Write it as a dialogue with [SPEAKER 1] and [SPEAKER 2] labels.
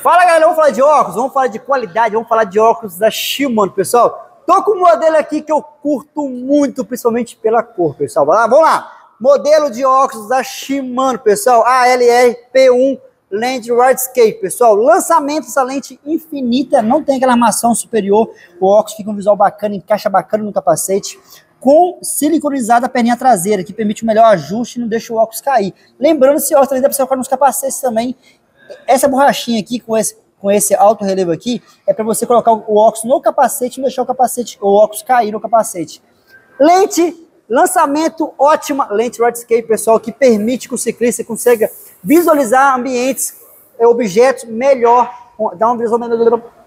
[SPEAKER 1] Fala galera, vamos falar de óculos, vamos falar de qualidade, vamos falar de óculos da Shimano, pessoal. Tô com um modelo aqui que eu curto muito, principalmente pela cor, pessoal. Vamos lá. Modelo de óculos da Shimano, pessoal. ALR P1 Lente Widescape, pessoal. Lançamento dessa lente infinita, não tem aquela armação superior. O óculos fica um visual bacana, encaixa bacana no capacete. Com siliconizada a perninha traseira, que permite um melhor ajuste e não deixa o óculos cair. Lembrando, esse óculos também dá para você colocar nos capacetes também. Essa borrachinha aqui, com esse alto relevo aqui, é para você colocar o óculos no capacete e não deixar o óculos cair no capacete. Lente, lançamento ótima, lente Widescape, pessoal, que permite que o ciclista consiga visualizar ambientes, objetos melhor, dar uma visão melhor